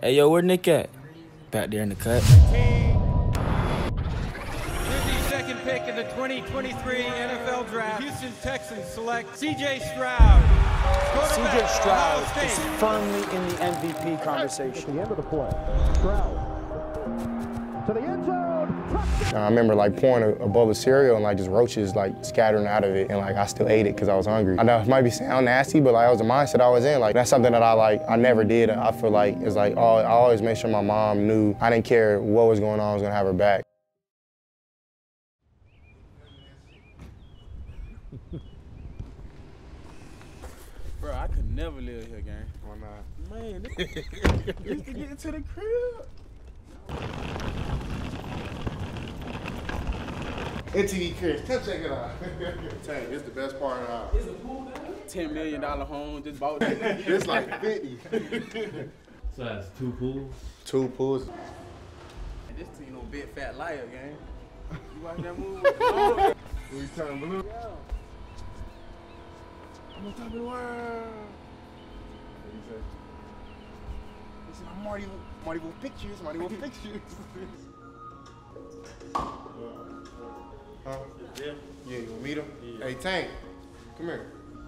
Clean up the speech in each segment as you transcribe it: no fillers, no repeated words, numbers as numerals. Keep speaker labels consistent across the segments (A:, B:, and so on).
A: Hey, yo, where Nick at? Back there in the cut.
B: 52nd pick in the 2023 NFL Draft. Houston Texans select C.J. Stroud.
C: C.J. Stroud is firmly in the MVP conversation.
D: At the end of the play, Stroud to the end zone.
E: I remember like pouring a bowl of cereal and like just roaches like scattering out of it, and like I still ate it because I was hungry. I know it might sound nasty, but like that was the mindset I was in. Like that's something that I never did. I feel like it's like, oh, I always made sure my mom knew I didn't care what was going on, I was gonna have her back.
F: Bro, I could never live here, gang.
E: Why not?
F: Man, used to get into the crib.
E: MTV Chris, come check it out. Tank, it's the best part of the house.
F: Is the pool down? $10 million home, just bought it.
E: It's like 50.
G: So that's 2 pools?
E: 2 pools.
F: And this team on big fat liar, gang. You watch that movie? Oh.
E: We turn blue.
F: Yeah. I'm on top of the world.
E: What you say? He said, Marty will pictures, Marty will pictures. Huh? Yeah. Yeah, you wanna meet him? Yeah. Hey, Tank, come here.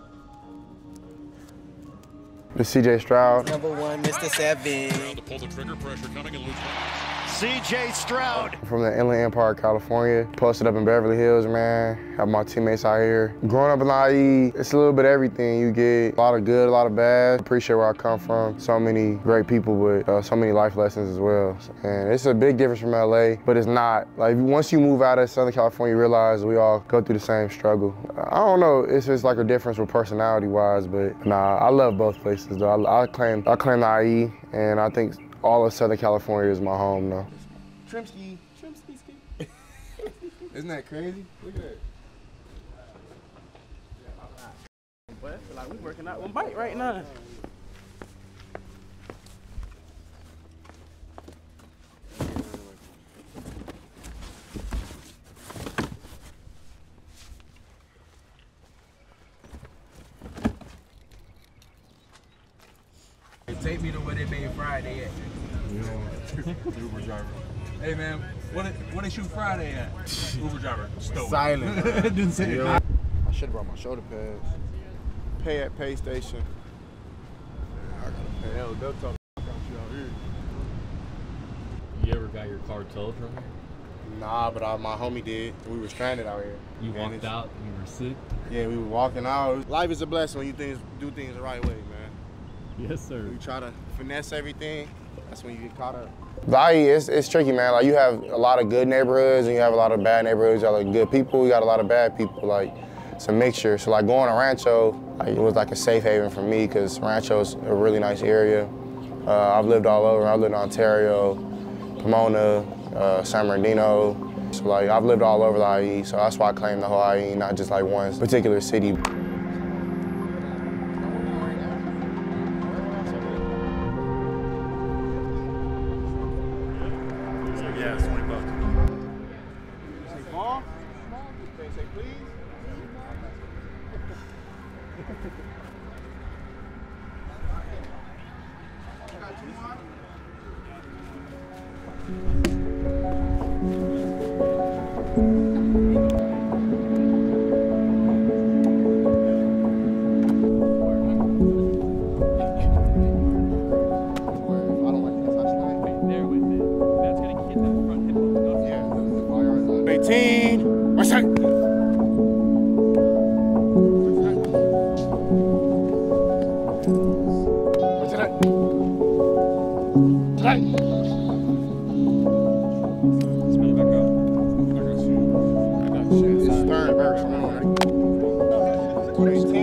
E: This C.J. Stroud.
H: Number 1, Mr. 7.
I: To pull the trigger, pressure coming and lose.
D: C.J. Stroud.
E: From the Inland Empire, California. Posted up in Beverly Hills, man. Have my teammates out here. Growing up in IE, it's a little bit of everything. You get a lot of good, a lot of bad. Appreciate where I come from. So many great people, but so many life lessons as well. And it's a big difference from LA, but it's not. Like once you move out of Southern California, you realize we all go through the same struggle. I don't know, it's just like a difference with personality-wise, but nah, I love both places though. I claim the IE, and I think all of Southern California is my home now. Trimsky. Isn't that crazy? Look at that.
F: Boy, I feel like we working out one bite right now. Take me to where they made Friday at.
I: Uber driver.
F: Hey man, what they shoot Friday at?
I: Uber driver. Stole.
E: Silent.
F: Didn't say it.
E: I should have brought my shoulder pads. Pay at pay station. I gotta pay.
I: Hell, they'll talk about you out here.
G: You ever got your car towed from here?
E: Nah, but my homie did. We were stranded out here.
G: You walked out and you were sick?
E: Yeah, we were walking out. Life is a blessing when you do things the right way, man.
G: Yes, sir.
E: You try to finesse everything, that's when you get caught up. IE, it's tricky, man. Like, you have a lot of good neighborhoods and you have a lot of bad neighborhoods. You got like good people, you got a lot of bad people. Like, it's a mixture. So like going to Rancho, like, it was like a safe haven for me because Rancho's a really nice area. I've lived all over. I've lived in Ontario, Pomona, San Bernardino. So like, I've lived all over the IE, so that's why I claim the whole IE, not just like one particular city.
I: Yeah, it's $20.
E: Say ball? Say please? What's that? What's that? Today.
I: Spin it back up. I got you.
E: This is Sternberg from right? 18.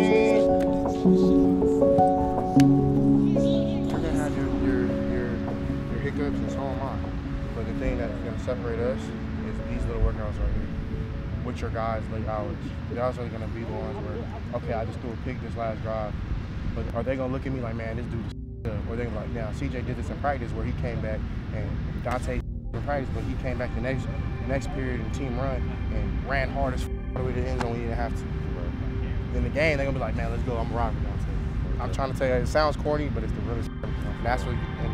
E: You're gonna have your hiccups, and so am I. But the thing that's gonna separate us is these little workouts right here. With your guys' late hours. They're also gonna be the ones where, okay, I just threw a pick this last drive. But are they gonna look at me like, man, this dude is or they're gonna be like, now CJ did this in practice where he came back and Dante in practice, but he came back the next period in team run and ran hard as all the way to the end zone when he didn't have to. In the game, they're gonna be like, man, let's go, I'm rocking Dante. I'm trying to tell you, it sounds corny, but it's the realest. And that's what,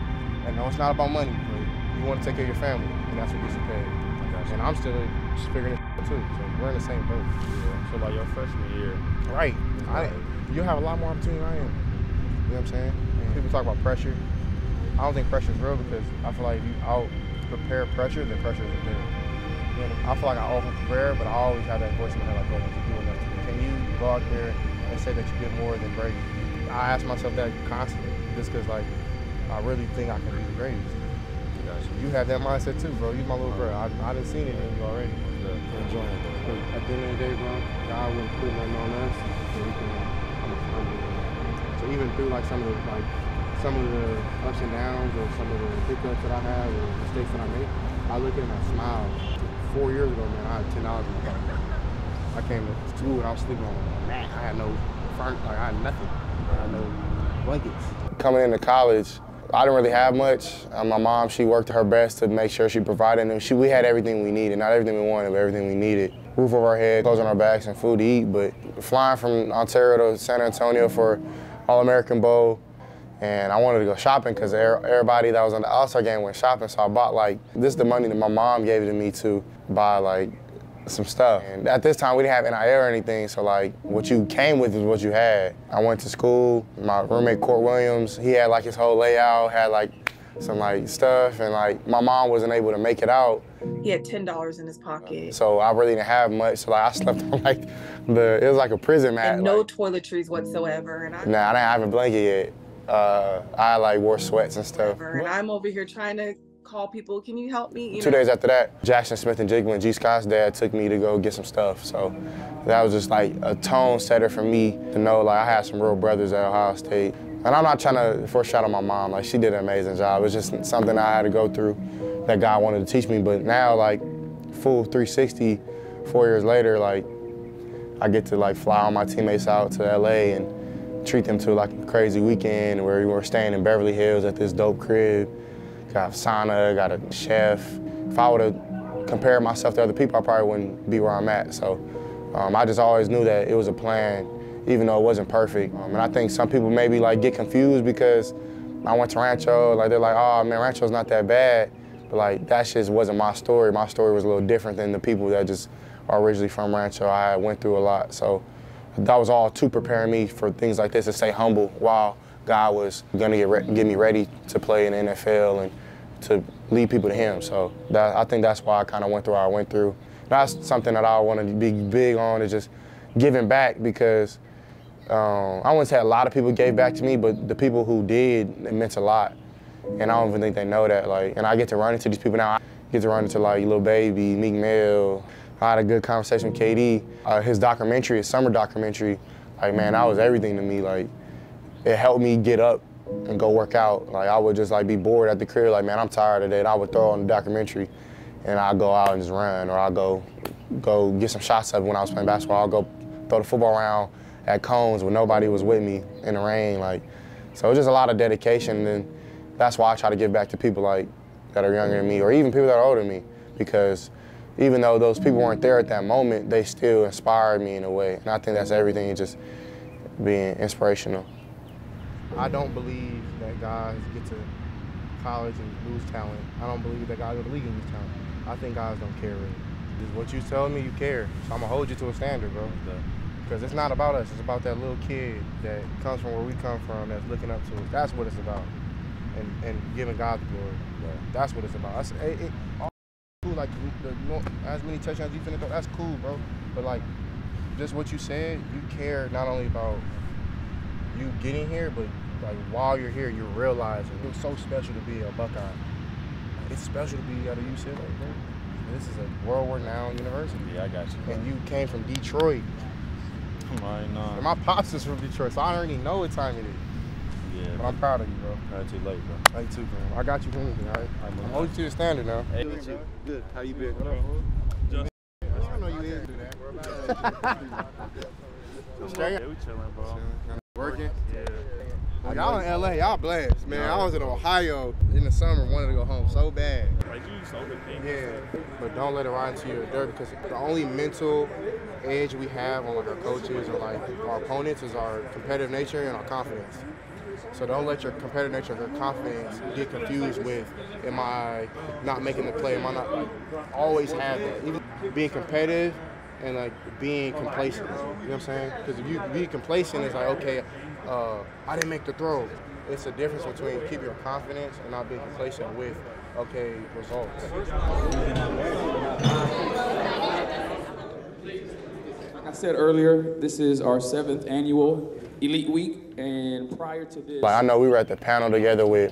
E: And no, it's not about money, but you want to take care of your family, and that's what gets you paid. And I'm still just figuring it out too, so we're in the same boat.
G: Yeah. So like your freshman year.
E: Right. You have a lot more opportunity than I am. You know what I'm saying? People talk about pressure. I don't think pressure is real because I feel like if you out-prepare pressure, then pressure isn't there. You know, I feel like I over-prepare, but I always have that voice in my head like, oh, did you do enough today? Can you go out there and say that you did more than Brady? I ask myself that constantly just because, like, I really think I can be the greatest. You have that mindset too, bro. You my little brother. I done seen it in you already. Enjoying it.
H: At the end of the day, bro, God wouldn't put nothing on us, so we can come from it. So even through like some of the ups and downs or some of the hiccups that I have or mistakes that I make, I look at it and I smile. 4 years ago, man, I had $10 in my pocket. I came to school and I was sleeping on a mat. I had no furniture, like I had nothing. I had no blankets.
E: Coming into college, I didn't really have much. My mom, she worked her best to make sure she provided, and we had everything we needed. Not everything we wanted, but everything we needed. Roof over our head, clothes on our backs, and food to eat. But flying from Ontario to San Antonio for All-American Bowl, and I wanted to go shopping because everybody that was on the All-Star game went shopping, so I bought this is the money that my mom gave it to me to buy some stuff. And at this time, we didn't have NIL or anything, so what you came with is what you had. I went to school, my roommate Court Williams, he had his whole layout, had some stuff, and my mom wasn't able to make it out.
J: He had $10 in his pocket.
E: So I really didn't have much, so I slept on it was like a prison mat.
J: And no toiletries whatsoever. And
E: nah, I didn't have a blanket yet. I wore sweats and stuff.
J: And I'm over here trying to call people, can you help me?
E: 2 days after that, Jackson Smith and Jigma and G. Scott's dad took me to go get some stuff. So that was just a tone setter for me to know I had some real brothers at Ohio State. And I'm not trying to foreshadow my mom, she did an amazing job. It's just something I had to go through that God wanted to teach me. But now full 360, 4 years later, I get to fly all my teammates out to LA and treat them to a crazy weekend where we were staying in Beverly Hills at this dope crib. Got a sauna, got a chef. If I would have compared myself to other people, I probably wouldn't be where I'm at. So I just always knew that it was a plan, even though it wasn't perfect. And I think some people maybe get confused because I went to Rancho, they're like, oh man, Rancho's not that bad. But that just wasn't my story. My story was a little different than the people that just are originally from Rancho. I went through a lot. So that was all to prepare me for things like this, to stay humble while God was gonna get me ready to play in the NFL and to lead people to Him. So I think that's why I kind of went through what I went through. That's something that I want to be big on, is just giving back, because I wouldn't say a lot of people gave back to me, but the people who did, it meant a lot. And I don't even think they know that. And I get to run into these people now. I get to run into Lil Baby, Meek Mill. I had a good conversation with KD. His documentary, his summer documentary, man, that was everything to me. It helped me get up and go work out. I would just be bored at the crib, man, I'm tired today, and I would throw on the documentary, and I'd go out and just run, or I'd go get some shots up when I was playing basketball. I'd go throw the football around at Cones when nobody was with me in the rain. So it's just a lot of dedication, and that's why I try to give back to people that are younger than me, or even people that are older than me, because even though those people weren't there at that moment, they still inspired me in a way. And I think that's everything, just being inspirational. I don't believe that guys get to college and lose talent. I don't believe that guys go to the league and lose talent. I think guys don't care really. Just what you tell me, you care. So I'm gonna hold you to a standard, bro. Because it's not about us, it's about that little kid that comes from where we come from, that's looking up to us. That's what it's about. And giving God the glory. That's what it's about. All cool, as many touchdowns you finna throw, that's cool, bro. But just what you said, you care not only about you getting here, but while you're here, you're realizing it's so special to be a Buckeye. It's special to be out of UCLA, bro. This is a world-renowned university.
G: Yeah, I got you.
E: And you came from Detroit. And my pops is from Detroit, so I already know what time it is. Yeah. But I'm proud of you, bro.
G: Not too late, bro.
E: Late too, bro. I got you for anything, all right? I'm holding you to the standard now.
G: Hey,
H: Good. How you been?
E: I know you here to do that.
I: Yeah, we chilling, bro.
E: Working?
I: Yeah.
E: Well, y'all in LA, y'all blessed, man. I was in Ohio in the summer, wanted to go home so bad.
I: You used to overthink.
E: Yeah, but don't let it ride into your dirt, because the only mental edge we have on our coaches or our opponents is our competitive nature and our confidence.
H: So don't let your competitive nature or your confidence get confused with, am I not making the play? Am I not, like, always have that. Even being competitive and like being complacent, you know what I'm saying? Because if you be complacent, it's like, okay, I didn't make the throw. It's a difference between keeping your confidence and not being complacent with, okay, results.
K: Like I said earlier, this is our 7th annual Elite Week, and prior to this...
E: Like, I know we were at the panel together with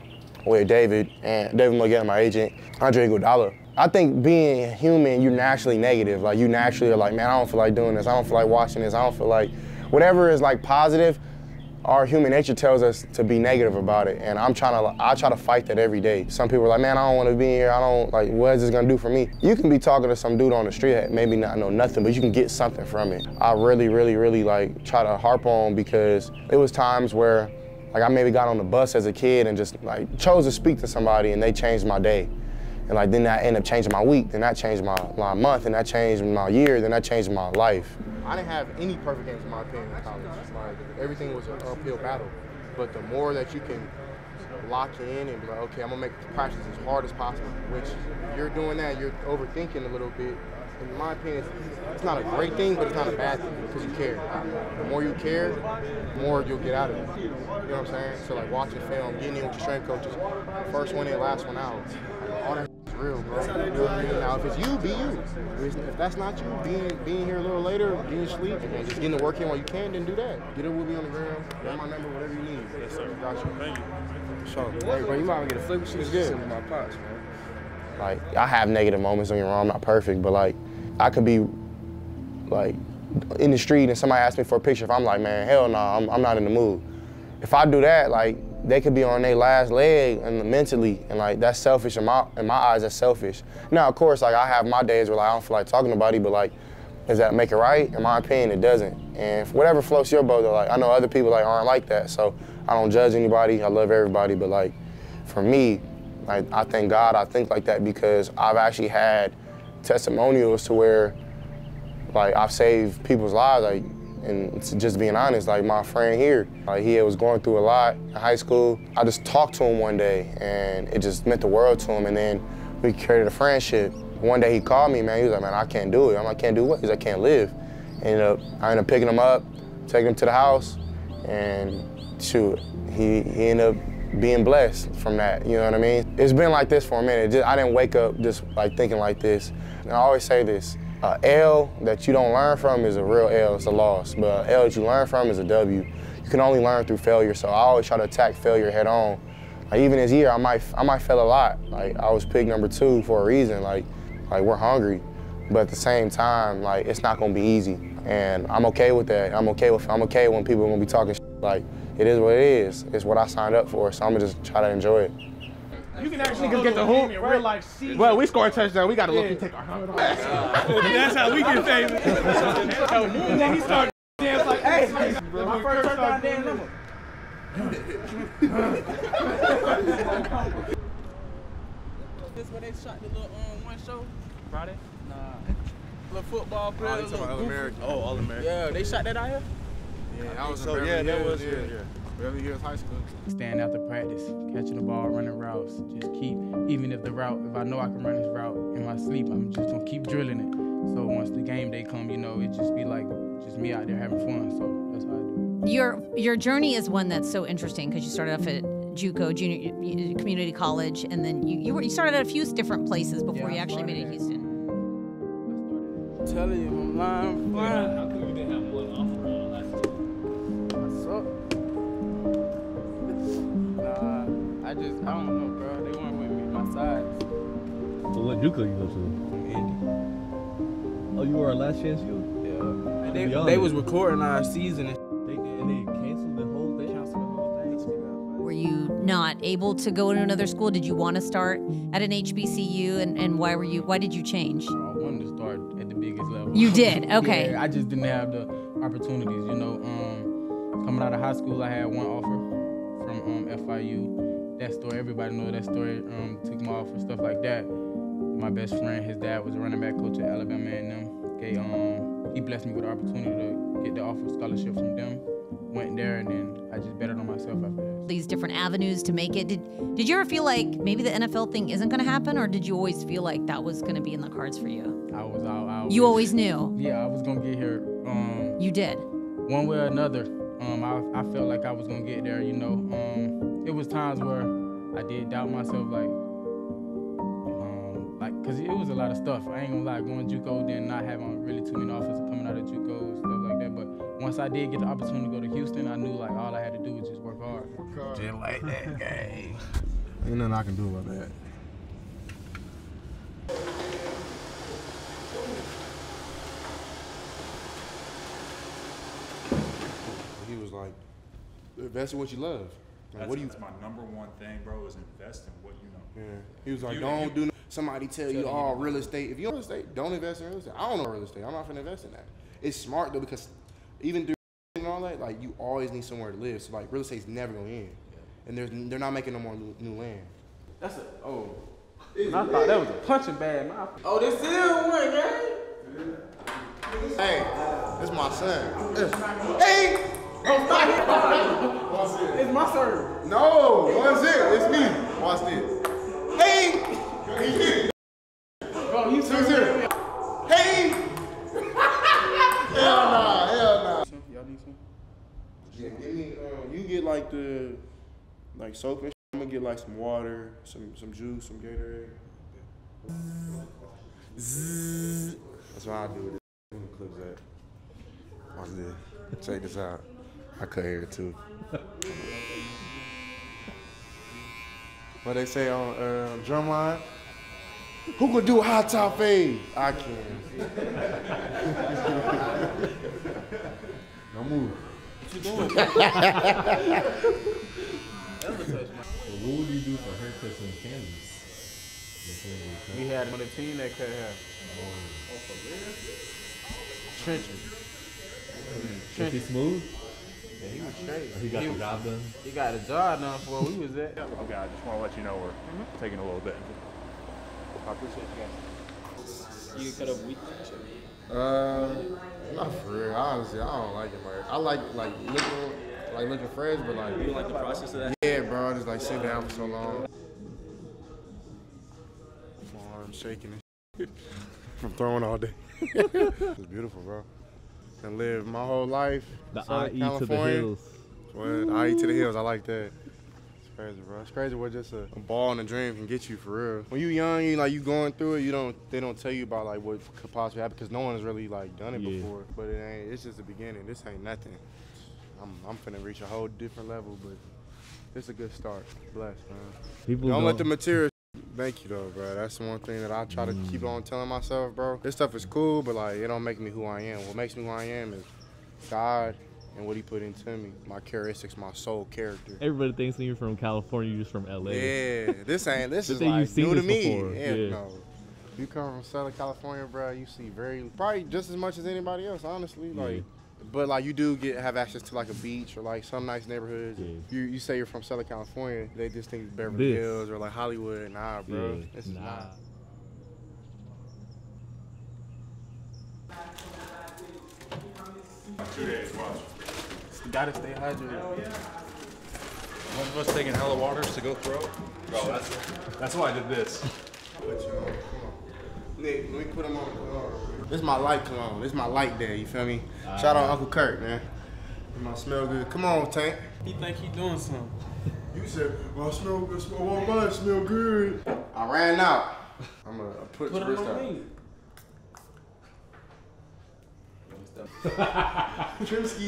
E: David Miguel, my agent, Andre Iguodala. I think being human, you're naturally negative. Like, you naturally are like, man, I don't feel like doing this. I don't feel like watching this. I don't feel like... Whatever is, like, positive, our human nature tells us to be negative about it, and I try to fight that every day. Some people are like, man, I don't want to be here. I don't, like, what is this gonna do for me? You can be talking to some dude on the street that maybe not know nothing, but you can get something from it. I really, really, really, like, try to harp on, because it was times where, like, I maybe got on the bus as a kid and just, like, chose to speak to somebody, and they changed my day. And, like, then that ended up changing my week, then that changed my month, and that changed my year, then that changed my life.
H: I didn't have any perfect games in my opinion in college. Like, everything was an uphill battle. But the more that you can lock in and be like, okay, I'm gonna make the practice as hard as possible, which if you're doing that, you're overthinking a little bit. In my opinion, it's not a great thing, but it's not a bad thing, because you care. The more you care, the more you'll get out of it. You know what I'm saying? So like watching film, getting in with your strength coaches, first one in, last one out, all that is real, bro. You know what I mean? Now, if it's you, be you. If that's not you, being here a little later, getting sleep, and just getting the work in while you can, then do that. Get up with me on the ground, get my number, whatever you need. Yes, sir. Got you. Thank you. For sure.
C: Hey, bro, you might want to get a flip sheet.
H: It's good.
C: My pops, man.
E: Like, I have negative moments, don't get me wrong, I'm not perfect, but like, I could be like in the street and somebody asks me for a picture. If I'm like, man, hell no, I'm not in the mood. If I do that, like, they could be on their last leg and mentally, and like, that's selfish in my eyes. That's selfish. Now, of course, like, I have my days where like, I don't feel like talking to nobody, but like, does that make it right? In my opinion, it doesn't. And whatever floats your boat, though, like, I know other people like aren't like that, so I don't judge anybody. I love everybody, but like, for me, like, I thank God I think like that, because I've actually had testimonials to where, like, I've saved people's lives, like, and just being honest, like my friend here, like, he was going through a lot in high school. I just talked to him one day, and it just meant the world to him, and then we created a friendship. One day he called me, man, he was like, man, I can't do it. I'm like, can't do what? He's like, I can't live. I ended up picking him up, taking him to the house, and shoot, he ended up being blessed from that, you know what I mean? It's been like this for a minute. I didn't wake up just like thinking like this. And I always say this, L that you don't learn from is a real L, it's a loss. But L that you learn from is a W. You can only learn through failure, so I always try to attack failure head on. Like, even this year, I might fail a lot. Like, I was pick number 2 for a reason. Like we're hungry, but at the same time, like, it's not gonna be easy. And I'm okay with that. I'm okay when people are gonna be talking shit. Like, it is what it is. It's what I signed up for, so I'm gonna just try to enjoy it.
C: You can actually get the hoop, real life season. Well, we score a touchdown, we gotta look and take our helmet off.
I: That's how we get famous.
C: Then he started dance like, hey, my first touchdown, damn number.
F: This where they shot the little one show?
I: Friday?
F: Nah. Little football player.
H: Oh, All-American.
I: Oh, All-American.
F: Yeah, they shot that out here?
H: Yeah, that was
I: So, yeah, that was, yeah.
H: Beverly Hills High School.
K: Stand after practice, catching the ball, running routes. Just keep, even if the route, if I know I can run this route in my sleep, I'm just gonna keep drilling it. So once the game day come, you know, it just be like, just me out there having fun. So that's how I do.
L: Your journey is one that's so interesting, because you started off at JUCO, junior community college, and then you started at a few different places before you actually made it Houston.
F: I'm telling you, I'm lying.
G: How come you didn't have one offer last year?
F: Nah, I don't know, bro. They weren't with me, my sides.
G: So what JUCO you go to?
F: Indy.
G: Oh, you were our last chance you?
F: Yeah. They was recording our season.
G: They canceled the whole thing?
L: Were you not able to go to another school? Did you want to start at an HBCU, and why did you change?
K: I wanted to start at the biggest level.
L: You did? Okay.
K: Yeah, I just didn't have the opportunities, you know. Coming out of high school, I had one offer from FIU. That story, everybody knows that story. Took my offer, stuff like that. My best friend, his dad was a running back coach at Alabama A&M. He blessed me with the opportunity to get the offer scholarship from them. went there, and then I just betted on myself after that.
L: These different avenues to make it. Did you ever feel like maybe the NFL thing isn't going to happen, or did you always feel like that was going to be in the cards for you?
K: You
L: always knew?
K: Yeah, I was going to get here.
L: You did? One
K: way or another. I felt like I was going to get there, you know. It was times where I did doubt myself, because it was a lot of stuff. I ain't gonna lie, going JUCO, then not having really too many offers coming out of JUCO and stuff like that. But once I did get the opportunity to go to Houston, I knew like all I had to do was just work hard.
H: Just like that game. Ain't nothing I can do about that. He was like, invest in what you love. Like,
M: That's my number one thing, bro, is invest in what you know.
H: Yeah. He was like, don't do. Somebody tell you, oh, real estate. If you don't real estate, don't invest in real estate. I don't know real estate. I'm not gonna invest in that. It's smart though, because even through and all that, like, you always need somewhere to live. So like, real estate's never gonna end, and they're not making no more new land.
F: That's I thought that was a punching bag. Oh, this still one, gang.
H: Hey, this is my son. Hey.
F: It's my serve.
H: No, one's it. It's me. Watch this. Hey! He hit it.
F: Bro, you serious?
H: Hey! Hell nah.
F: Y'all need some?
H: Yeah, give me, you get like the, soap and shit. I'm gonna get like some water, some juice, some Gatorade. Zzz. That's what I do with this. Let me clip that. Watch this. Check this out. I cut hair too. What they say on Drumline? Who could do a high top fade? I can. No move.
F: What you doing?
G: What would you do for haircuts in Kansas?
F: We had one of the team that cut hair.
G: Oh,
F: for real? Trenches.
G: Was he smooth?
F: Yeah, he was straight.
G: He got the job done?
F: He got the job done for where we was at.
M: Okay, I just want to let you know we're taking a little bit.
F: I appreciate you guys. You cut up week?
H: Not for real. Honestly, I don't like it. I like looking fresh, but like.
F: You don't like the process of that?
H: Yeah, bro. Just like sit down for so long. My arm's shaking and shit. I'm throwing all day. It's beautiful, bro. And live my whole life.
G: The IE to the hills.
H: Well, IE to the hills. I like that. It's crazy, bro. It's crazy what just a ball and a dream can get you for real. When you young, you going through it. They don't tell you about like what could possibly happen because no one has really like done it before. But it ain't. It's just the beginning. This ain't nothing. I'm finna reach a whole different level, but it's a good start. Blessed, man. Don't let the material. Thank you though, bro. That's the one thing that I try to keep on telling myself, bro. This stuff is cool, but like it don't make me who I am. What makes me who I am is God and what He put into me. My characteristics, my soul character.
G: Everybody thinks you're from California, you're just from LA.
H: Yeah, this is like new to me. Yeah, no. You come from Southern California, bro. You see probably just as much as anybody else, honestly. Like. But like you do have access to like a beach or like some nice neighborhoods. Yeah. You say you're from Southern California, they just think it's Beverly Hills or like Hollywood. Nah, bro.
G: Yeah.
H: This is not.
M: $2 days, watch.
F: You gotta stay hydrated.
M: One of us taking hella waters to go throw. Bro, that's why I did this.
H: Come on. Nick, let me put him on the cologne. This is my light cologne. This is my light day, you feel me? Shout out Uncle Kurt, man. I smell good. Come on, Tank.
F: He think he doing something.
H: You said, well, I smell good. I want mine smell good. I ran out. I'm going to put the wrist out. Trimsky.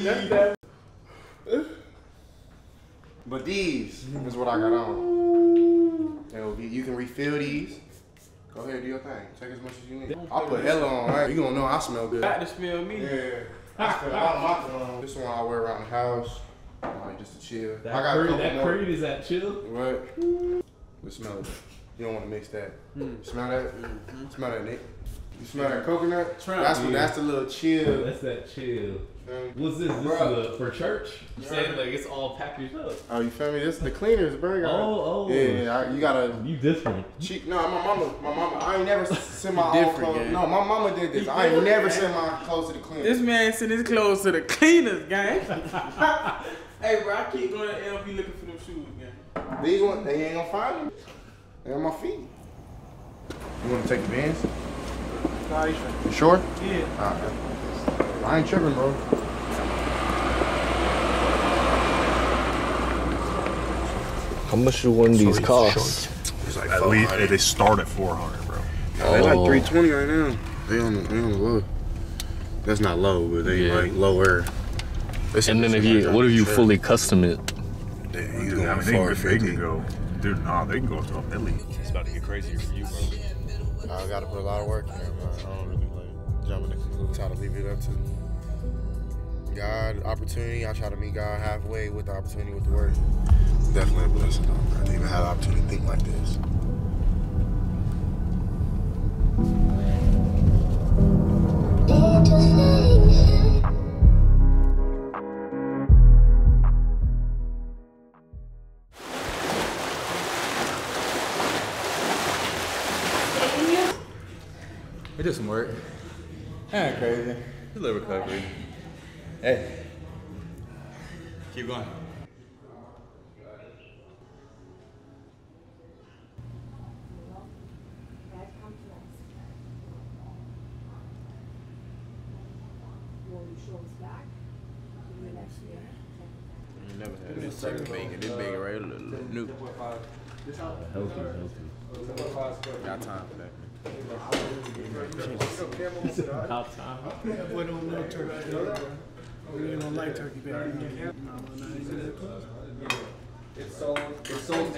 H: But these is what I got on. You can refill these. Go ahead, do your thing. Take as much as you need. I'll put hella on, right? You gonna know I smell good.
F: Got to smell me.
H: Yeah. I spend a lot of my cologne. This one I wear around the house, like just to chill.
G: That Creed is that chill?
H: What? But smell it. You don't want to mix that. Smell that? Smell that, Nick.
E: You smell that coconut?
G: Trump,
E: That's the little chill.
G: That's that chill. What's this? This is for church? You said like it's all packaged up.
E: Oh, you feel me? This is the cleaners, bro. Yeah, you gotta.
G: You different.
E: No, my mama. I ain't never send my own clothes. Gang. No, my mama did this. I ain't never send my clothes to the cleaners.
F: This man sent his clothes to the cleaners, gang. Hey, bro, I keep going to LB looking for them shoes, gang.
E: These ones, they ain't gonna find them. They're on my feet. You wanna take the Benz?
F: Nah, you sure?
E: You sure?
F: Yeah.
E: Alright. I ain't tripping, bro.
A: How much do one of these cost?
M: It's like at least they start at 400, bro.
E: They like 320 right now. They on the low. That's not low, but they like lower.
A: And then what if you fully custom it?
M: They can go. Dude, nah, they can go to a milli. It's about to get crazier for you, bro.
E: I gotta put a lot of work in it, man. I don't really like jumping the conclusion. Try to leave it up to God, opportunity. I try to meet God halfway with the opportunity with the work. Definitely a blessing, though. I didn't even have the opportunity to think like this.
F: We did some work. That ain't crazy. It's a little recovery. Hey. Keep going. You never had this second bacon. This bacon right, a little new.
G: Healthy.
F: Got time for that.
G: About time.
I: Boy don't know turkey. We really don't like turkey back then.
F: It's so.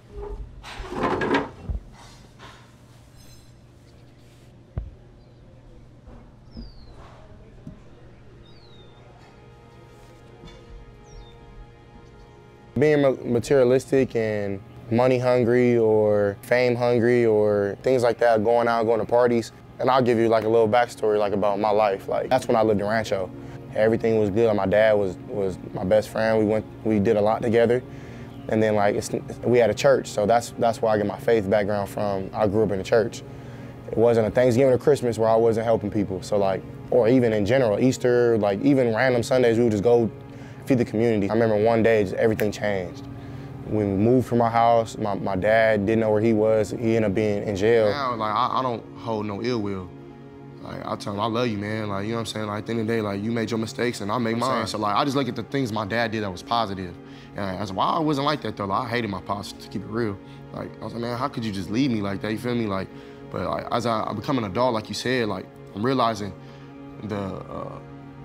E: Being materialistic and money hungry or fame hungry or things like that, going out, going to parties. And I'll give you like a little backstory like about my life. Like that's when I lived in Rancho. Everything was good. My dad was my best friend. We did a lot together. And then like we had a church, so that's where I get my faith background from. I grew up in the church. It wasn't a Thanksgiving or Christmas where I wasn't helping people. So like, or even in general, Easter, like even random Sundays, we would just go feed the community. I remember one day, just everything changed. When we moved from our house, my dad didn't know where he was. He ended up being in jail. Now, like, I don't hold no ill will. Like, I tell him, I love you, man. Like, you know what I'm saying? Like, at the end of the day, like, you made your mistakes and I made mine. So, like, I just look at the things my dad did that was positive. And I said, well, I wasn't like that, though. Like, I hated my pops, to keep it real. Like, I was like, man, how could you just leave me like that? You feel me? Like, but like, as I become an adult, like you said, like, I'm realizing the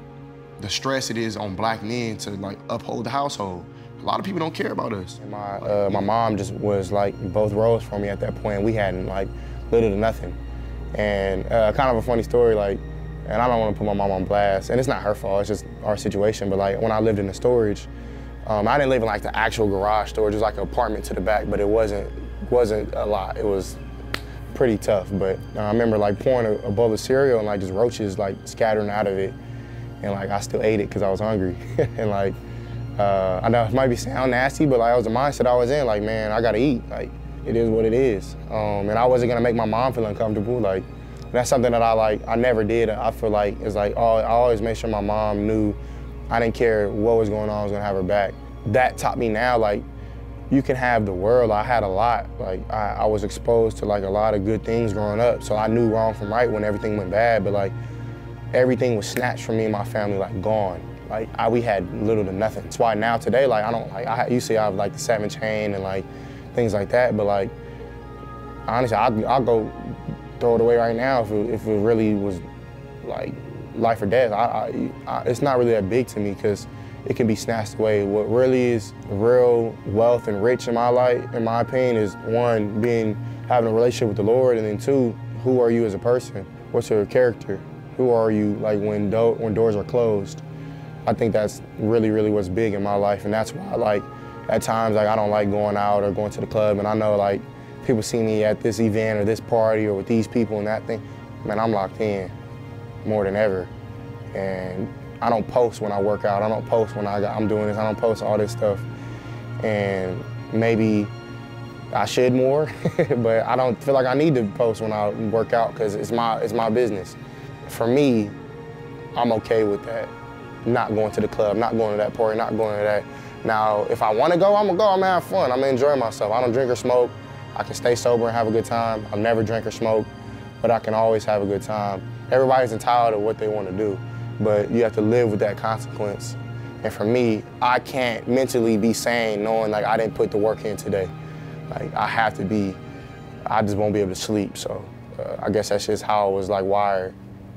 E: stress it is on black men to, like, uphold the household. A lot of people don't care about us. My mom just was like both roles for me at that point. We had like little to nothing. And kind of a funny story, like, and I don't want to put my mom on blast, and it's not her fault, it's just our situation, but like when I lived in the storage, I didn't live in like the actual garage storage, it was like an apartment to the back, but it wasn't a lot. It was pretty tough, but I remember like pouring a bowl of cereal and like just roaches like scattering out of it, and like I still ate it because I was hungry. And like, I know it might sound nasty, but like that was the mindset I was in. Like, man, I gotta eat. Like, it is what it is. And I wasn't gonna make my mom feel uncomfortable. Like, that's something that I never did. I feel like it's like I always made sure my mom knew I didn't care what was going on. I was gonna have her back. That taught me now, like, you can have the world. I had a lot. Like, I was exposed to like a lot of good things growing up. So I knew wrong from right when everything went bad. But like, everything was snatched from me and my family, like gone. Like, we had little to nothing. That's why now today, like, I don't, like, you see I have like the 7 chain and like things like that, but like, honestly, I'll go throw it away right now if it really was like life or death. It's not really that big to me because it can be snatched away. What really is real wealth and rich in my life, in my opinion, is one, having a relationship with the Lord, and then 2, who are you as a person? What's your character? Who are you like when doors are closed? I think that's really, really what's big in my life, and that's why, like, at times, like, I don't like going out or going to the club, and I know, like, people see me at this event or this party or with these people and that thing. man, I'm locked in more than ever. And I don't post when I work out. I don't post when I'm doing this. I don't post all this stuff. And maybe I should more, but I don't feel like I need to post when I work out because it's my business. For me, I'm okay with that. Not going to the club, not going to that party, not going to that. Now, if I want to go, I'm gonna go. I'm gonna have fun. I'm gonna enjoy myself. I don't drink or smoke. I can stay sober and have a good time. I'll never drink or smoke, but I can always have a good time. Everybody's entitled to what they want to do, but you have to live with that consequence. And for me, I can't mentally be sane knowing like I didn't put the work in today. Like I have to be, I just won't be able to sleep. So I guess that's just how I was like wired.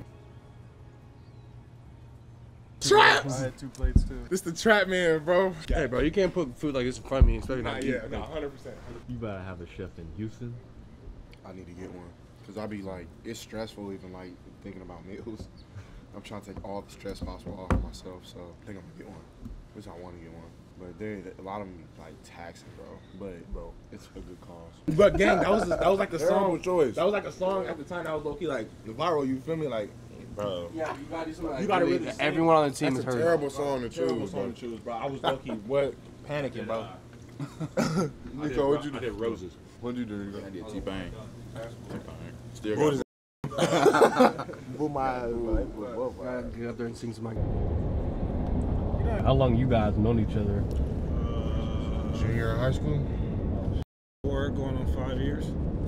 H: Traps! I had 2 plates too. This the trap man, bro.
N: Hey, bro, you can't put food like this in front of me, especially not
H: yeah, no, 100%.
G: You better have a chef in Houston.
H: I need to get one. Cause I be like, it's stressful even like thinking about meals. I'm trying to take all the stress possible off of myself, so I think I'm gonna get one. Which I want to get one. But a lot of them like taxing, bro. But bro, it's a good cause.
N: But gang, that was like the
H: Terrible
N: song.
H: choice.
N: That was like a song at the time that was low key like viral. You feel me? Like, bro.
H: Yeah,
N: you gotta do something. You gotta really.
F: Everyone on the team
H: That's
F: has
H: a
F: heard.
H: terrible song to choose.
N: Terrible song to choose, bro. I was low key panicking, bro.
H: Nico, what'd you do?
G: I did Roses.
H: What'd you do, Nico?
G: I did T-Bang. Still
H: What
G: got
H: is
N: Boom my ass, bro. Get up there and sing some.
G: How long you guys known each other?
H: Junior in high school?
I: 4 going on 5 years.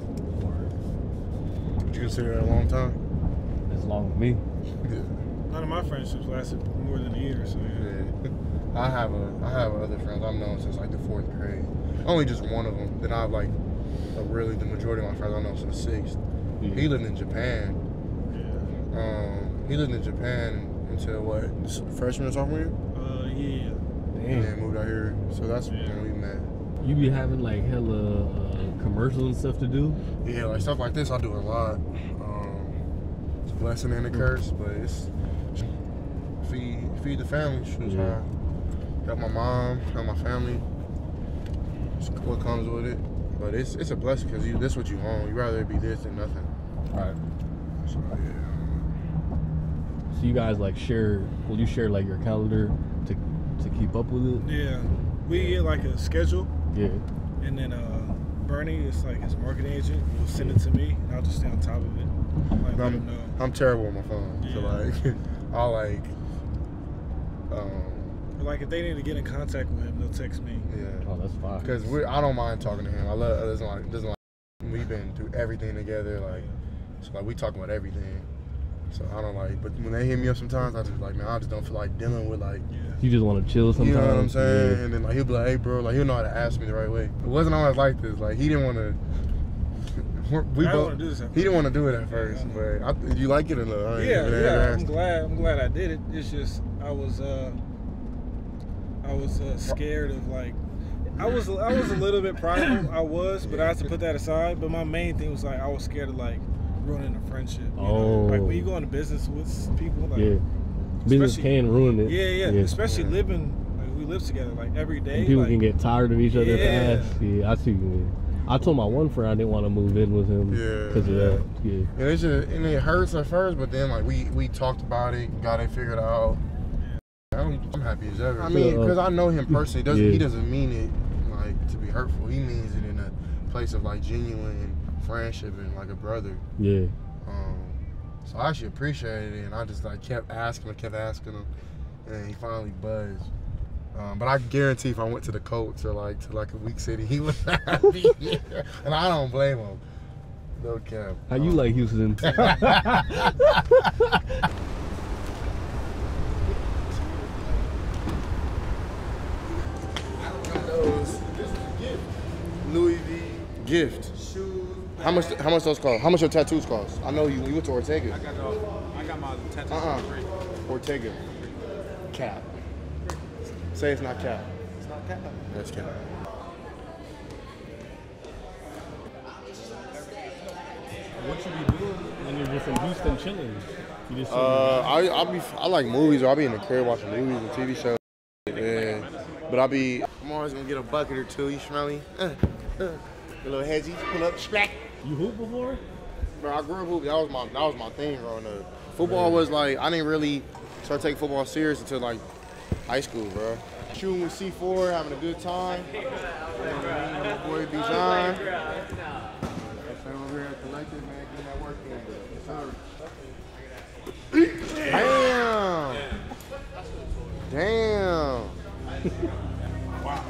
H: Would you consider that a long time?
G: As long as me.
I: None of my friendships lasted more than a year, so yeah.
H: I have other friends I've known since like the 4th grade. Only just one of them. Then I have like really the majority of my friends I know since 6th.
G: Yeah.
H: He lived in Japan.
I: Yeah.
H: He lived in Japan until what? Freshman or sophomore year?
I: Yeah.
H: And then moved out here. So that's when we met.
G: You be having like hella commercials and stuff to do?
H: Yeah, like stuff like this I do a lot. It's a blessing and a curse, but it's feed the family.
G: Yeah.
H: Help my mom, help my family. It's what comes with it. But it's a blessing because this is what you want. You'd rather it be this than nothing.
G: All right.
H: So yeah.
G: So you guys like will you share like your calendar to keep up with it?
I: Yeah. We get like a schedule.
G: Yeah.
I: And then Bernie is like his marketing agent. Will send it to me, and I'll just stay on top of it. Like, let him know.
H: I'm terrible with my phone.
I: Yeah.
H: So like, I'll like.
I: But like if they need to get in contact with him, they'll text me.
H: Yeah.
G: Oh, that's fine.
H: Because I don't mind talking to him. I love doesn't like we've been through everything together. Like, so like we talk about everything. So I don't like. But when they hit me up sometimes, I just like, man, I just don't feel like dealing with like.
G: You just want to chill sometimes.
H: You know what I'm saying?
G: Yeah.
H: And then like he'll be like, hey bro, like he'll know how to ask me the right way. It wasn't always like this. Like he didn't want to. He didn't want to do it at first, but you like it or not?
I: Yeah. I'm glad I did it. It's just I was scared of like. I was a little bit prideful. I was, but I had to put that aside. But my main thing was like I was scared of like ruining a friendship. You know? Like when you go into business with people, like
G: business can ruin it.
I: Yeah. Especially living, like we live together like every day.
G: And people
I: like,
G: can get tired of each other fast. Yeah, I see what you mean. I told my one friend I didn't want to move in with him because of that. Yeah.
H: And it hurts at first, but then like we talked about it, got it figured out. I'm happy as ever. I mean, because I know him personally. He doesn't mean it like to be hurtful. He means it in a place of like genuine friendship and like a brother.
G: Yeah.
H: So I actually appreciated it, and I just like kept asking him, and he finally buzzed. But I guarantee if I went to the Colts or like to like a weak city, he would happy. And I don't blame him. No cap.
G: How you like Houston?
H: Louis V. Gift. Shoes. How much those cost? How much your tattoos cost? I know you went to Ortega.
N: I got my tattoos for free.
H: Ortega. Cap. Say it's not cap.
N: It's not cap.
H: That's cap.
G: What you be doing when you're just in Houston chilling? You just
H: I like movies, or I'll be in the crib watching movies and TV shows. Yeah. But I'm always gonna get a bucket or two. You smell me? A little hedgy, pull up, smack.
G: You hoop before?
H: Bro, I grew up hooping. That was my thing growing up. Football was like, I didn't really start taking football serious until like high school, bro. Shooting with C4, having a good time. My boy Bijan. Over here at the Lakers, man, getting that work in. Damn. Damn.
M: Wow.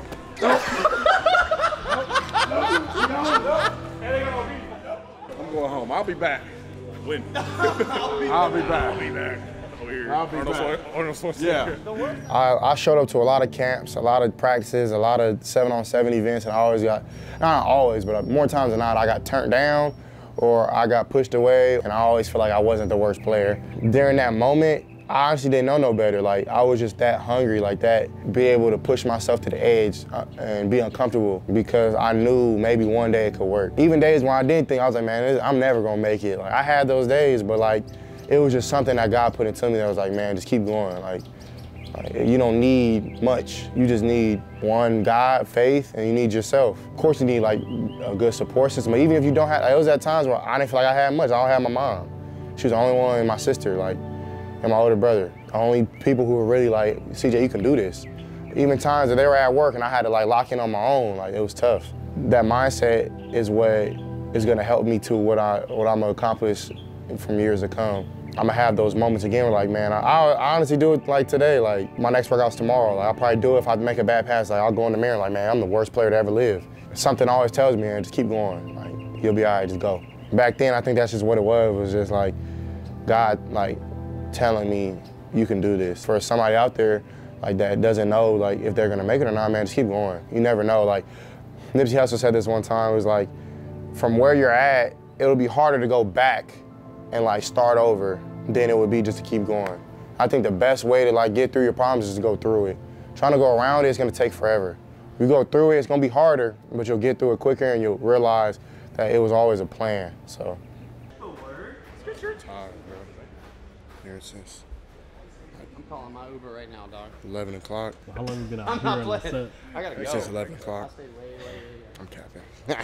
M: I'm going home. I'll be back. When? I'll be back. Over here. I'll be back. Yeah.
E: I showed up to a lot of camps, a lot of practices, a lot of 7-on-7 events, and I always got, not always, but more times than not, I got turned down or I got pushed away, and I always feel like I wasn't the worst player. During that moment, I honestly didn't know no better. Like, I was just that hungry, like that, be able to push myself to the edge and be uncomfortable because I knew maybe one day it could work. Even days when I didn't think, I was like, man, I'm never gonna make it. Like, I had those days, but like, it was just something that God put into me that was like, man, just keep going. Like you don't need much. You just need one, God, faith, and you need yourself. Of course, you need like a good support system. But even if you don't have, it was at times where I didn't feel like I had much. I don't have my mom. She was the only one, and my sister, like, and my older brother. The only people who were really like, CJ, you can do this. Even times that they were at work and I had to like lock in on my own, like it was tough. That mindset is what is gonna help me to what I'm gonna accomplish from years to come. I'm gonna have those moments again where like, man, I honestly do it like today, like my next workout's tomorrow. Like, I'll probably do it if I make a bad pass, like I'll go in the mirror like, man, I'm the worst player to ever live. Something always tells me, man, just keep going. Like, you'll be all right, just go. Back then, I think that's just what it was just like God like telling me, you can do this. For somebody out there like that doesn't know like if they're gonna make it or not, man, just keep going. You never know. Like Nipsey Hussle said this one time, it was like, from where you're at, it'll be harder to go back and like start over than it would be just to keep going. I think the best way to like get through your problems is to go through it. Trying to go around it's gonna take forever. If you go through it, it's gonna be harder, but you'll get through it quicker and you'll realize that it was always a plan, so.
H: Tired, bro. Here since.
N: I'm calling my Uber right now, dog.
H: 11 o'clock.
G: How long have you been out
N: I'm
G: here
N: not
G: on the
N: playing.
G: set?
N: I gotta go.
H: Since 11 o'clock.
N: I'll stay way.
H: I'm capping.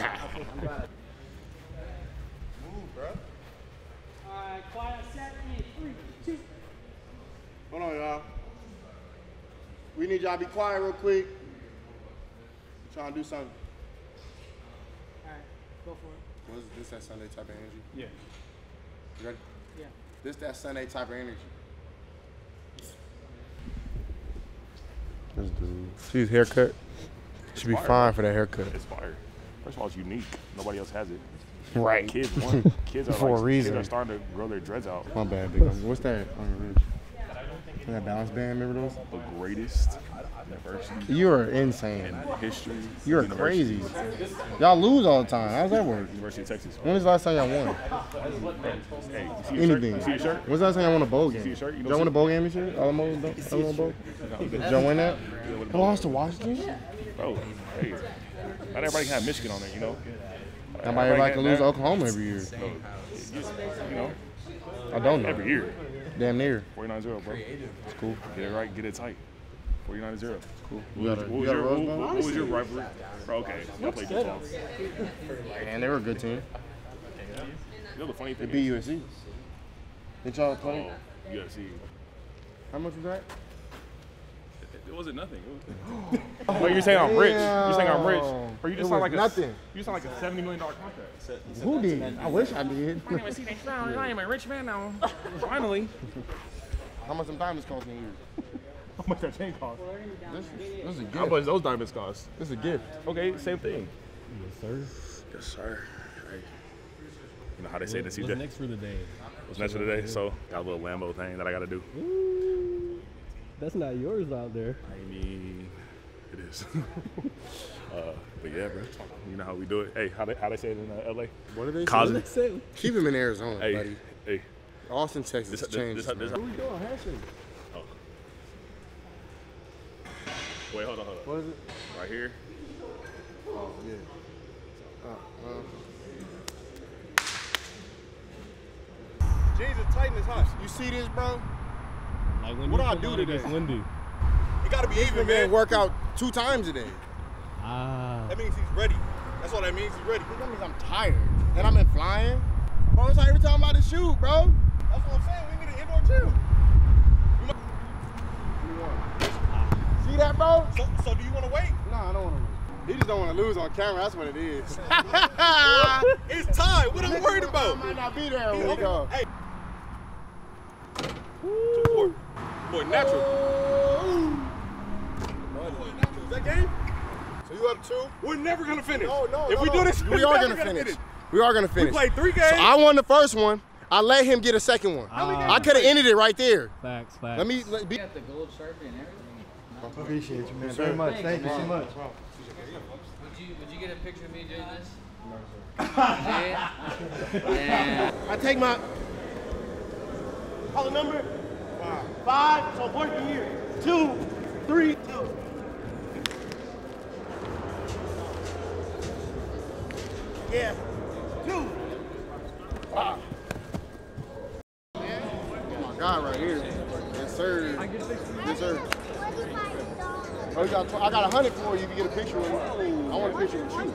N: Move, bro.
B: Alright, quiet, set, and 3, 2.
H: Hold on, y'all. We need y'all to be quiet real quick. We're trying to do something.
B: Alright, go for it.
H: What is this that Sunday type of energy?
B: Yeah.
H: You ready?
B: Yeah.
H: This that Sunday type of energy.
E: This dude. She's haircut. Should be fine for that haircut.
M: It's fire. First of all, it's unique. Nobody else has it.
E: Right.
M: Kids are
E: For a reason.
M: Kids are starting to grow their dreads out.
H: My bad, big one. What's that on your wrist? That balance band, remember those?
M: The greatest university
H: You're insane.
M: in history.
H: You're
M: University.
H: crazy. Y'all lose all the time. How's that work?
M: University of Texas.
H: When was the last time y'all won?
M: Hey, you see your
H: Anything.
M: shirt? You see your shirt?
H: When's the last time y'all won a bowl game?
M: see your shirt? You
H: Did
M: know
H: y'all win a
M: see-
H: bowl game this year? Alamo Bowl? Did y'all win that? Y'all lost to Washington?
M: Bro, hey, not everybody can have Michigan on there, you know?
H: Not everybody can lose to Oklahoma every year.
M: You know?
H: I don't know.
M: Every year.
H: Damn near.
M: 49-0, bro.
H: It's cool.
M: Get it right, get it tight. 49-0.
H: Cool.
M: What was your rivalry? Bro, okay, y'all played football.
H: Man, they were a good team.
M: You know the funny thing
H: They beat USC. Did y'all play?
M: Oh, UFC.
H: How much was that?
M: It wasn't nothing. But you're saying I'm rich. You're saying I'm rich. Or you just
H: It
M: sound
H: was
M: like
H: nothing.
M: You sound like a $70 million contract.
H: Who did? I wish I did.
M: My name is CJ Stroud. I am a rich man now. Finally.
H: How much them diamonds cost in here?
M: How much that chain cost?
H: This is a gift.
M: How much those diamonds cost?
H: This is a gift.
M: Okay, same thing.
G: Yes, sir.
M: Yes, sir. Right. You know how they say this, CJ?
G: What's next for the day?
M: What's next for the day? So, got a little Lambo thing that I got to do.
G: Ooh, that's not yours out there.
M: I mean, it is. But yeah, bro. You know how we do it. Hey, how they say it in LA?
H: What do they
M: Cosby.
H: say? Keep him in Arizona,
M: Hey,
H: buddy.
M: hey.
H: Austin, Texas changed.
M: This,
H: man.
M: oh. Wait, hold on.
H: What is it?
M: Right here.
H: Oh, yeah. Jesus, tighten his house. You see this, bro?
G: Like when
H: What
G: you
H: do I
G: come
H: do
G: out
H: today?
G: against Wendy.
H: He got to be even, man. Work out 2 times a day.
G: Ah.
H: That means he's ready. That's what that means. He's ready. That means I'm tired. And I'm in flying.
N: bro. It's like every time I'm about to shoot, bro. That's what I'm saying. We need an indoor gym. See that, bro? So do you want to wait? No, I don't want to wait. He just don't want to lose on camera. That's what it is. It's time. What I'm worried about? I might not be there when we go. Hey. Boy, natural. Is that game? So you up 2? We're never gonna finish. No. If we do this, we are gonna finish. We are gonna finish. We played 3 games. So I won the first one. I let him get a second one. I could have ended it right there.
G: Facts.
N: Let me be.
O: Got the gold Sharpie and everything.
D: Appreciate you, man. Very much. Thank you so much.
O: Would you get a picture of me doing this?
N: No,
O: sir. Yeah.
N: I take my. Call the number. 5. So boy from here. 2, 3, 2. Yeah. 2. 5. Oh my God, right here. Yes, sir. Yes, sir. Oh, I got 100 for you if you get a picture with me. I want a picture with you.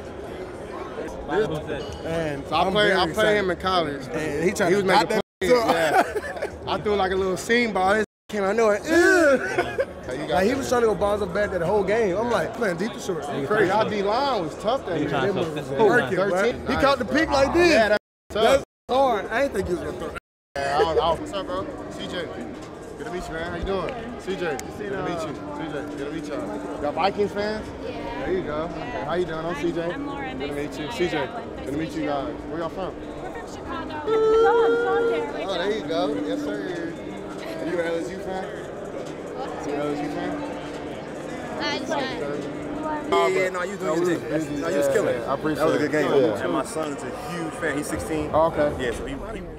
N: And so I played him in college. And he was making plays. Yeah. I threw like a little seam ball. His came out nowhere.
D: Like he was trying to go balls up back that whole game. I'm like, man, deep the short.
N: Crazy. Our D-line was tough that year.
D: He caught the pick like this.
N: Yeah,
D: that's hard. I didn't think he was gonna throw.
N: What's up, bro? CJ. Good to meet you, man. How you doing? CJ. Good to meet you. CJ. Good to meet y'all. Y'all Vikings fans? Yeah. There you go. Okay. How you doing? I'm CJ.
P: I'm Lauren.
N: Good to meet you. CJ. Good to meet you guys. Where y'all from?
P: We're from Chicago.
N: Oh, there you go. Yes, sir. Are you an LSU fan? What? You an LSU fan?
Q: Yeah, no, you was doing your thing. No, you was killing it.
N: I appreciate it.
Q: That was a good game.
N: Yeah.
Q: And my son is a huge fan. He's 16.
N: Oh, okay.
Q: Yeah, so he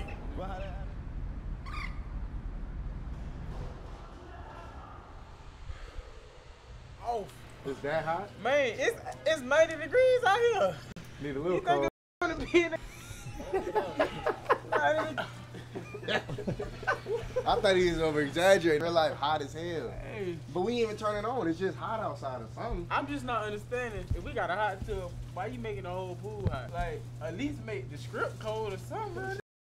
N: It's that hot?
I: Man, it's 90 degrees out here.
N: Need a little cold.
I: You think it's gonna be in
N: I thought he was over exaggerating. Real life hot as hell. Hey. But we ain't even turn it on. It's just hot outside or something.
I: I'm just not understanding. If we got a hot tub, why you making the whole pool hot? Like, at least make the script cold or something.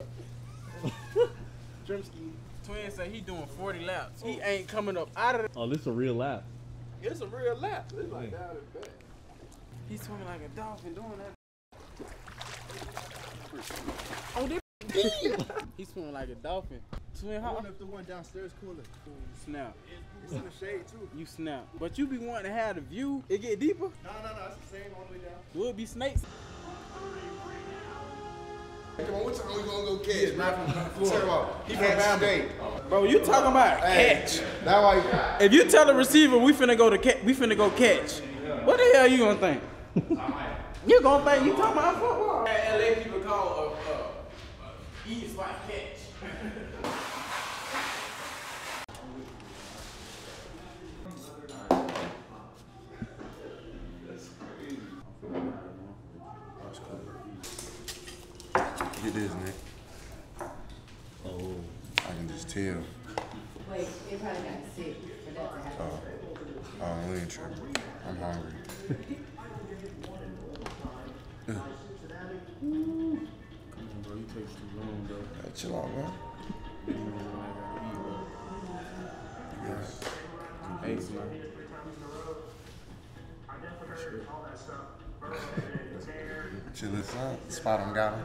I: Drumski, Twin say he doing 40 laps. He ain't coming up out of the.
G: Oh, this is a real lap.
I: It's a real lap. It's like down his back. He's swimming like a dolphin doing that. Oh, he's swimming like a dolphin. Twin, how?
N: If the one downstairs cooler.
I: Snap.
N: It's in the shade too.
I: You snap. But you be wanting to have the view. It get deeper?
N: No. It's the same all the way down.
I: Will it be snakes?
N: Come on, what time we gonna go catch, man? He from State.
I: Bro, you talking about catch?
N: That why.
I: If you tell the receiver we finna go catch, what the hell you gonna think? You gonna think you talking about football? LA people call easy spot catch.
Q: Get this, Nick.
G: Oh.
Q: I can just tell.
R: Wait, they probably got sick for that to happen.
Q: Oh, we ain't tripping. I'm hungry.
K: Come on, bro. You take too long, bro.
Q: Chill out, bro.
K: You know what I gotta eat, bro. Ace, man.
Q: Chill this out. Spot on got him.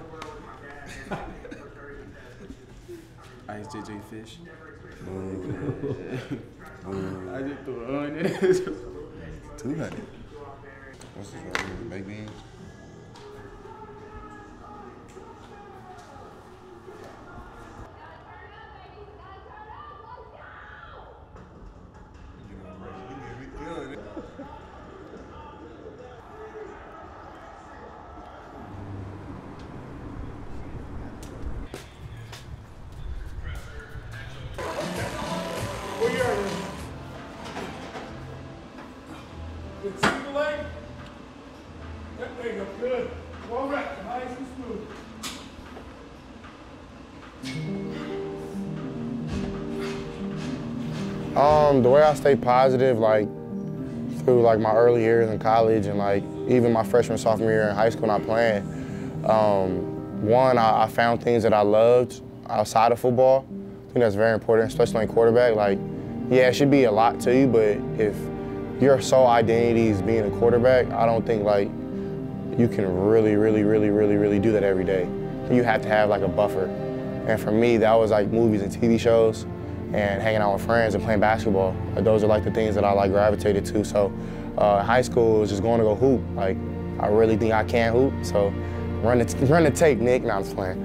K: Ice JJ Fish.
Q: I
K: just threw it on it.
Q: 200. What's this one? Baked beans?
E: The way I stay positive, like through like my early years in college and like even my freshman, sophomore year in high school not playing, one, I found things that I loved outside of football. I think that's very important, especially in quarterback. Like, yeah, it should be a lot to you, but if your sole identity is being a quarterback, I don't think like you can really do that every day. You have to have like a buffer. And for me, that was like movies and TV shows and hanging out with friends and playing basketball. Those are like the things that I like gravitated to. So high school was just going to go hoop. Like, I really think I can hoop, so run the tape, Nick. Nah, I'm just playing.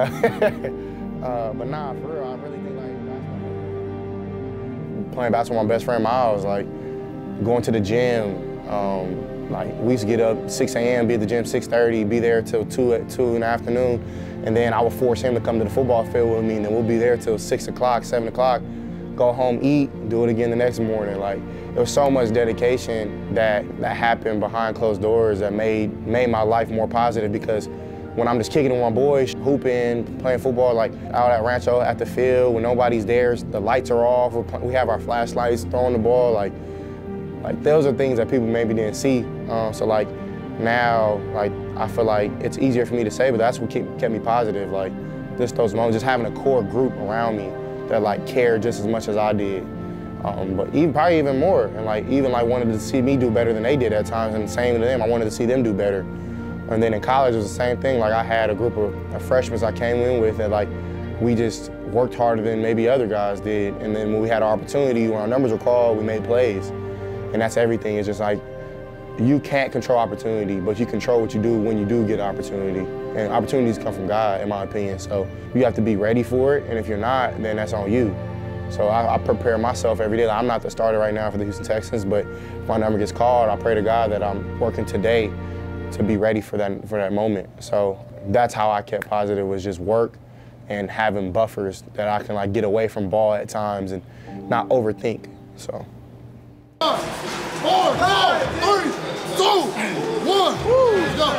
E: But nah, for real, I really think like basketball. Playing basketball with my best friend Miles, like going to the gym. Like we used to get up 6 a.m., be at the gym 6:30, be there till 2 in the afternoon, and then I would force him to come to the football field with me, and then we'll be there till 6 o'clock, 7 o'clock, go home, eat, do it again the next morning. Like, there was so much dedication that happened behind closed doors that made my life more positive, because when I'm just kicking it with my boys, hooping, playing football, like out at Rancho at the field, when nobody's there, the lights are off, we have our flashlights, throwing the ball, like those are things that people maybe didn't see. So like now, like I feel like it's easier for me to say, but that's what kept me positive. Like just those moments, just having a core group around me that like cared just as much as I did. But probably even more, and like even like wanted to see me do better than they did at times, and the same to them, I wanted to see them do better. And then in college it was the same thing. Like I had a group of freshmen I came in with that like we just worked harder than maybe other guys did. And then when we had our opportunity, when our numbers were called, we made plays. And that's everything. It's just like, you can't control opportunity, but you control what you do when you do get an opportunity. And opportunities come from God, in my opinion. So you have to be ready for it, and if you're not, then that's on you. So I prepare myself every day. Like, I'm not the starter right now for the Houston Texans, but if my number gets called, I pray to God that I'm working today to be ready for that moment. So that's how I kept positive, was just work and having buffers that I can like get away from ball at times and not overthink. So.
N: 5, 4, 3, 2, 1, let's go.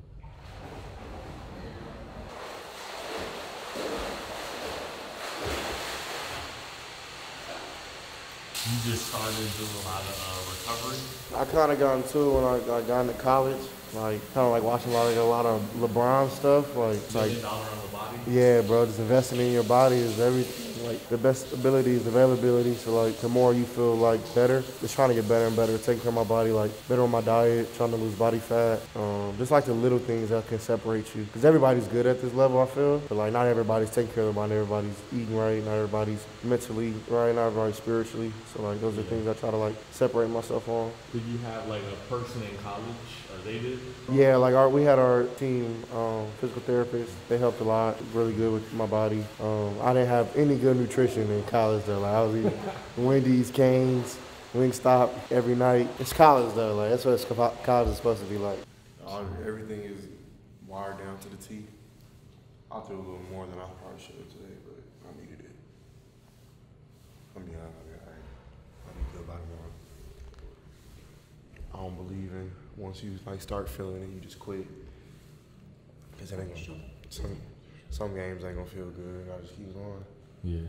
P: You just started doing a lot of recovery?
H: I kind of got into it when I got into college. Like, kind of like watching a lot of LeBron stuff. Like,
P: $1 on the body?
H: Yeah, bro, just investing in your body is everything. Like, the best ability is availability. So, like, the more you feel, like, better, just trying to get better and better, taking care of my body, like, better on my diet, trying to lose body fat. Just, like, the little things that can separate you. Because everybody's good at this level, I feel. But, like, not everybody's taking care of their body. Everybody's eating right. Not everybody's mentally right. Not everybody's spiritually. So, like, those are things I try to, like, separate myself on.
P: Did you have, like, a person in college, or they did?
H: Yeah, like, we had our team, physical therapists. They helped a lot, really good with my body. I didn't have any good nutrition in college, though. Like, I was eating Wendy's, Cane's, Wingstop every night. It's college, though. Like, that's what college is supposed to be like.
E: Everything is wired down to the T. I'll do a little more than I probably should have today, but I needed it. I'm being honest, I need to feel about it more. I don't believe in once you like start feeling it, you just quit. Cause it ain't gonna, some games ain't gonna feel good. I just keep going.
P: Yeah.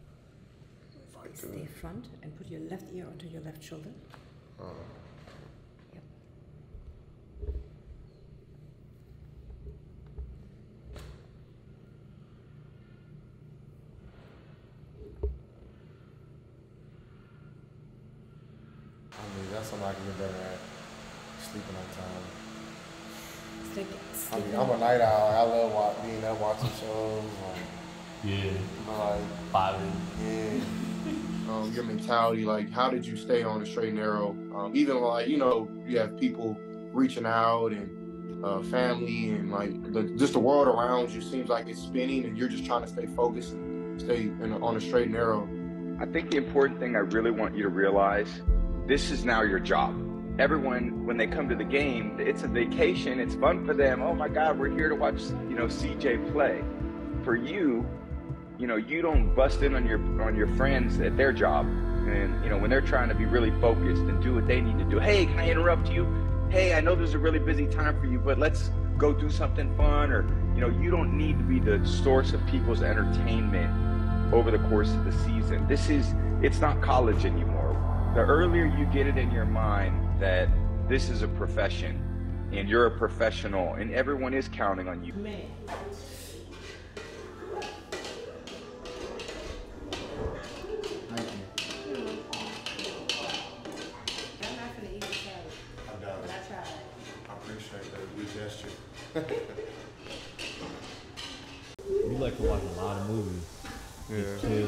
R: Stay front and put your left ear onto your left shoulder. Yep.
E: I mean, that's something I can get better at. Sleeping on time. I mean, I'm a night owl. I love being up watching shows. Your mentality, like, how did you stay on the straight and narrow? Even like, you know, you have people reaching out and family and like just the world around you seems like it's spinning and you're just trying to stay focused and stay on the straight and narrow.
S: I think the important thing I really want you to realize, this is now your job. Everyone, when they come to the game, it's a vacation, it's fun for them. Oh my God, we're here to watch, you know, CJ play. For you, you know, you don't bust in on your friends at their job. And, you know, when they're trying to be really focused and do what they need to do. Hey, can I interrupt you? Hey, I know there's a really busy time for you, but let's go do something fun. Or, you know, you don't need to be the source of people's entertainment over the course of the season. It's not college anymore. The earlier you get it in your mind that this is a profession, and you're a professional, and everyone is counting on you.
R: Man.
N: Thank you.
R: I'm not gonna eat the salad.
N: I've done
R: But
N: it.
R: I tried.
N: I appreciate that good gesture.
G: You like to watch a lot of movies.
E: Yeah.
G: Just chill.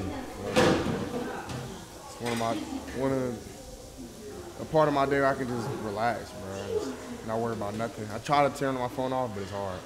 E: It's a part of my day where I can just relax, bro. Just not worry about nothing. I try to turn my phone off, but it's hard.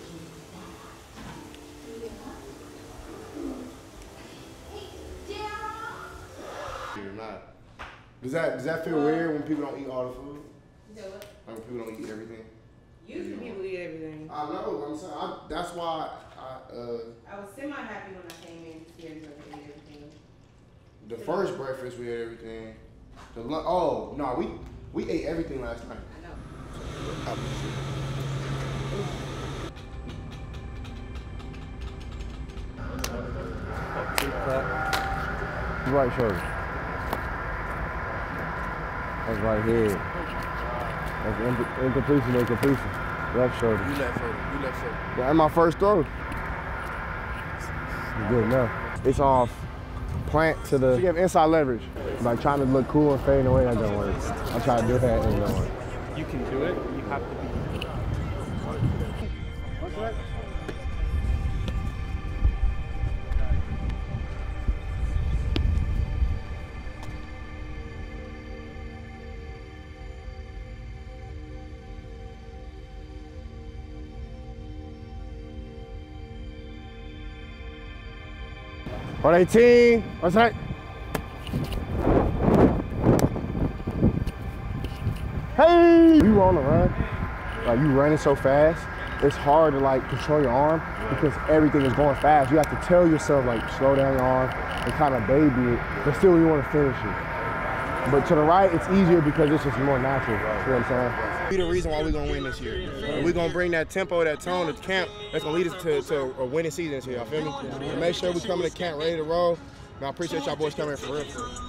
E: You're not. Does that feel weird when people don't eat all the food?
R: Do it.
E: Like when people don't eat everything?
R: Usually people eat everything.
E: I know. I'm saying that's why
R: I was semi-happy when I came in to see everybody eat everything.
E: the first breakfast we ate everything. Oh no, we ate everything last night.
R: I know.
E: Right shoulder. That's right here. That's incompletion or completion. Left shoulder.
N: You left shoulder.
E: Yeah, and my first throw. It's good enough. It's off plant to the. You have inside leverage. Like trying to look cool and fading away, that don't work. I try to do that and it don't work.
I: You can do it. You have to be. What's that?
E: On 18, what's that? Hey! You on the run, like you running so fast, it's hard to like control your arm because everything is going fast. You have to tell yourself like slow down your arm and kind of baby it, but still you want to finish it. But to the right, it's easier because it's just more natural. You know what I'm saying? Be the reason why we're gonna win this year. We're gonna bring that tempo, that tone to camp. That's gonna lead us to a winning season this year. You feel me? So make sure we come to camp ready to roll. And I appreciate y'all boys coming in for real.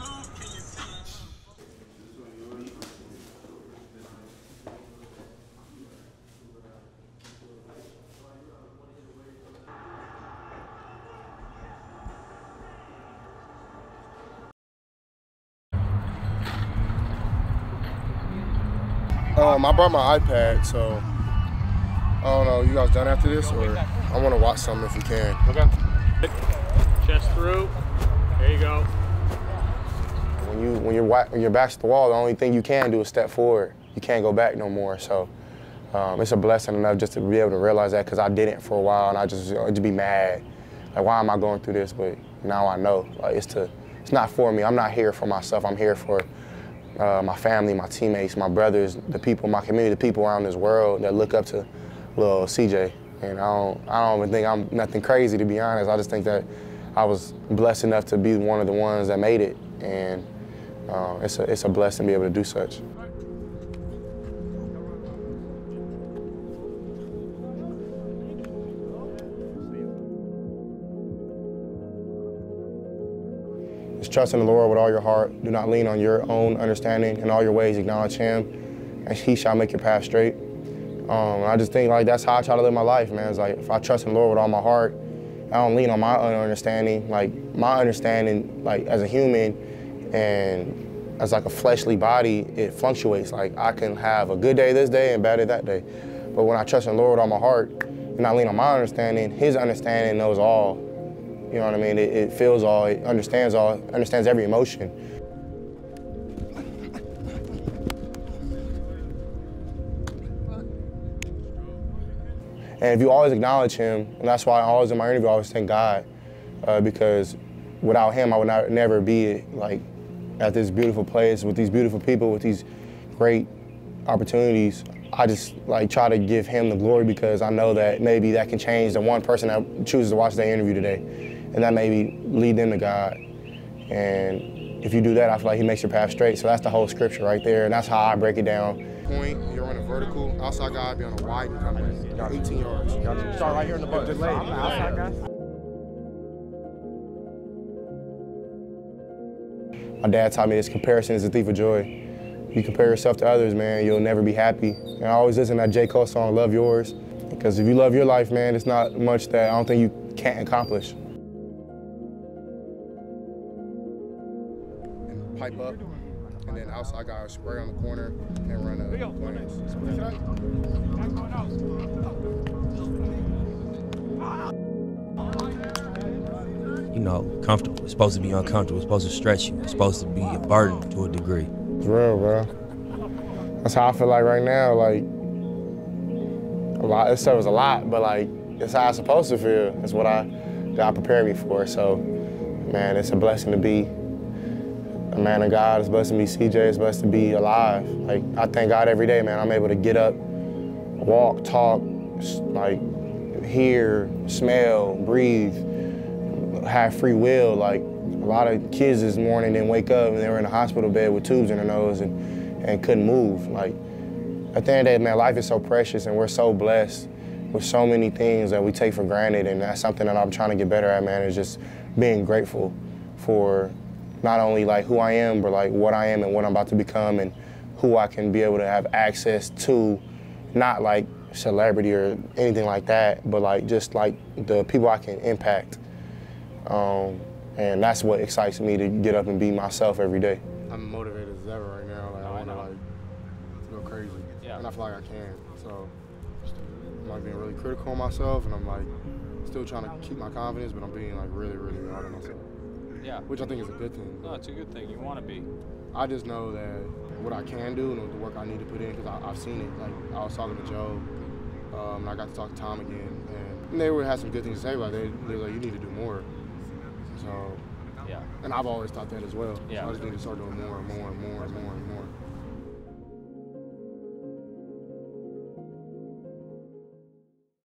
E: I brought my iPad, so I don't know. You guys done after this, or I want to watch something if you can.
P: Okay. Chest through. There you go.
E: When your back's to the wall, the only thing you can do is step forward. You can't go back no more. So it's a blessing enough just to be able to realize that, because I didn't for a while, and I'd just be mad. Like, why am I going through this? But now I know. Like, it's not for me. I'm not here for myself. I'm here for my family, my teammates, my brothers, the people, my community, the people around this world that look up to little CJ. And I don't even think I'm nothing crazy, to be honest. I just think that I was blessed enough to be one of the ones that made it, and it's a blessing to be able to do such. Trust in the Lord with all your heart. Do not lean on your own understanding. In all your ways, acknowledge Him, and He shall make your path straight. I just think like that's how I try to live my life, man. It's like if I trust in the Lord with all my heart, I don't lean on my own understanding. Like my understanding, like as a human and as like a fleshly body, it fluctuates. Like I can have a good day this day and bad day that day. But when I trust in the Lord with all my heart and I lean on my understanding, His understanding knows all. You know what I mean? It feels all, it understands every emotion. And if you always acknowledge Him, and that's why I always in my interview I always thank God, because without Him I would never be like at this beautiful place with these beautiful people, with these great opportunities. I just like try to give Him the glory, because I know that maybe that can change the one person that chooses to watch their interview today. And that maybe lead them to God. And if you do that, I feel like He makes your path straight. So that's the whole scripture right there, and that's how I break it down. Point, you're on a vertical, outside guy, be on a wide and come in. Got 18 yards. Start right here in the butt. Just outside guy. My dad taught me this: comparison is a thief of joy. you compare yourself to others, man, you'll never be happy. And I always listen to that J. Cole song, Love Yours, because if you love your life, man, it's not much that I don't think you can't accomplish. And pipe up, and then outside guys spray on the corner and run a
T: You know, comfortable. It's supposed to be uncomfortable. It's supposed to stretch you. It's supposed to be a burden to a degree.
E: It's real, bro. That's how I feel like right now. Like, a lot. This stuff is a lot, but like, it's how I'm supposed to feel. It's what God prepared me for. So, man, it's a blessing to be a man of God. It's blessed to be CJ. It's blessed to be alive. Like, I thank God every day, man. I'm able to get up, walk, talk, like, hear, smell, breathe, have free will. Like, a lot of kids this morning didn't wake up and they were in a hospital bed with tubes in their nose and couldn't move. Like, at the end of the day, man, life is so precious and we're so blessed with so many things that we take for granted, and that's something that I'm trying to get better at, man, is just being grateful for not only like who I am, but like what I am and what I'm about to become and who I can be able to have access to, not like celebrity or anything like that, but like just like the people I can impact. And that's what excites me to get up and be myself every day.
H: I'm motivated as ever right now. Like, I want to like go crazy, and I feel like I can. So I'm like being really critical on myself, and I'm like still trying to keep my confidence, but I'm being like really, really hard on myself.
U: Yeah.
H: Which I think is a good thing.
U: No, it's a good thing. You want to be.
H: I just know that what I can do and the work I need to put in, because I've seen it. Like, I was talking to Joe, and I got to talk to Tom again, and they had some good things to say. Like, they were like, you need to do more. So,
U: yeah.
H: And I've always thought that as well.
U: Yeah.
H: So I just need to start doing more and more and more and more and more.